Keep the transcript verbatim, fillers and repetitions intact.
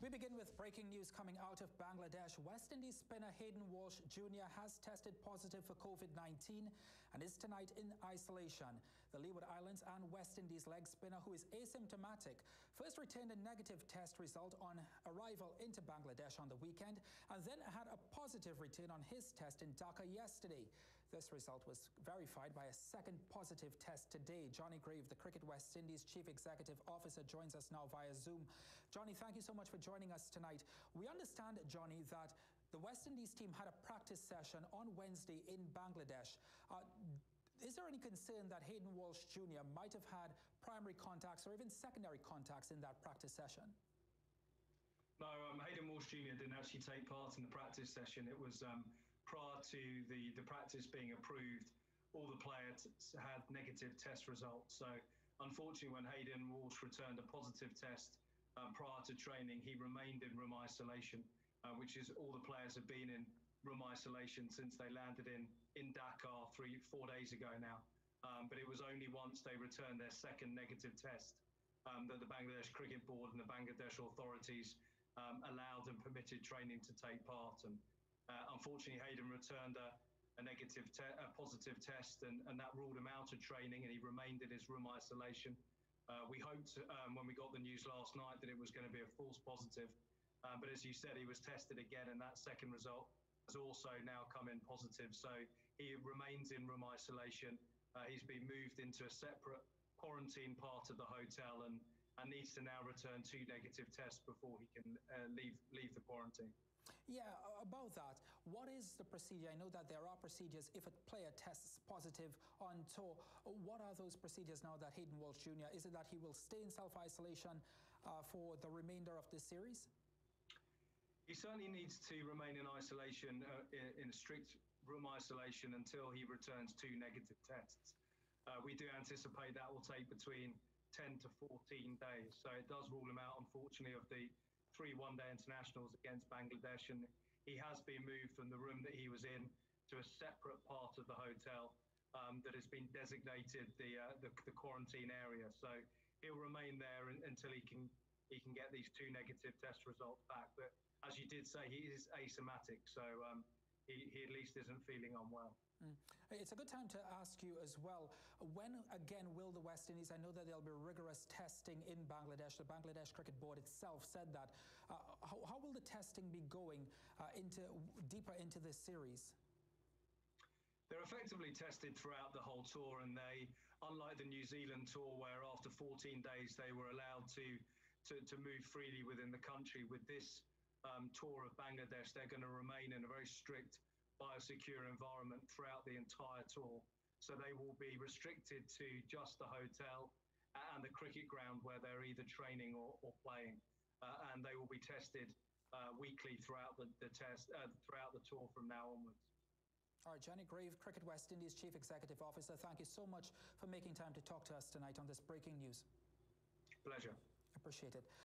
We begin with breaking news coming out of Bangladesh. West Indies spinner Hayden Walsh Junior has tested positive for COVID nineteen and is tonight in isolation. The Leeward Islands and West Indies leg spinner, who is asymptomatic, first retained a negative test result on arrival into Bangladesh on the weekend and then had a positive return on his test in Dhaka yesterday. This result was verified by a second positive test today. Johnny Grave, the Cricket West Indies Chief Executive Officer, joins us now via Zoom. Johnny, thank you so much for joining us tonight. We understand, Johnny, that the West Indies team had a practice session on Wednesday in Bangladesh. Uh, is there any concern that Hayden Walsh Junior might have had primary contacts or even secondary contacts in that practice session? No, um, Hayden Walsh Junior didn't actually take part in the practice session. It was um, prior to the, the practice being approved, all the players had negative test results. So unfortunately, when Hayden Walsh returned a positive test Um, prior to training, he remained in room isolation, uh, which is all the players have been in room isolation since they landed in, in Dhaka three, four days ago now. Um, but it was only once they returned their second negative test um, that the Bangladesh Cricket Board and the Bangladesh authorities um, allowed and permitted training to take part. And uh, unfortunately, Hayden returned a, a negative, te a positive test, and, and that ruled him out of training, and he remained in his room isolation. Uh, we hoped um, when we got the news last night that it was going to be a false positive, uh, but as you said, he was tested again, and that second result has also now come in positive. So he remains in room isolation. Uh, he's been moved into a separate quarantine part of the hotel and, and needs to now return two negative tests before he can uh, leave, leave the quarantine. Yeah, about that, what is the procedure? I know that there are procedures if a player tests positive on tour. What are those procedures now that Hayden Walsh Junior, is it that he will stay in self-isolation uh, for the remainder of this series? He certainly needs to remain in isolation, uh, in, in strict room isolation, until he returns two negative tests. Uh, we do anticipate that will take between ten to fourteen days. So it does rule him out, unfortunately, of the three one-day internationals against Bangladesh, and he has been moved from the room that he was in to a separate part of the hotel um, that has been designated the, uh, the the quarantine area. So he'll remain there in, until he can he can get these two negative test results back. But as you did say, he is asymptomatic, so um, he, he at least isn't feeling unwell. Mm. It's a good time to ask you as well, when again will the West Indies, I know that there'll be rigorous testing in Bangladesh, the Bangladesh Cricket Board itself said that. Uh, how, how will the testing be going uh, into deeper into this series? They're effectively tested throughout the whole tour, and they, unlike the New Zealand tour where after fourteen days they were allowed to, to, to move freely within the country, with this um, tour of Bangladesh, they're going to remain in a very strict biosecure environment throughout the entire tour. So they will be restricted to just the hotel and the cricket ground where they're either training or, or playing. Uh, and they will be tested uh, weekly throughout the, the test, uh, throughout the tour from now onwards. All right, Johnny Grave, Cricket West Indies Chief Executive Officer, thank you so much for making time to talk to us tonight on this breaking news. Pleasure. Appreciate it.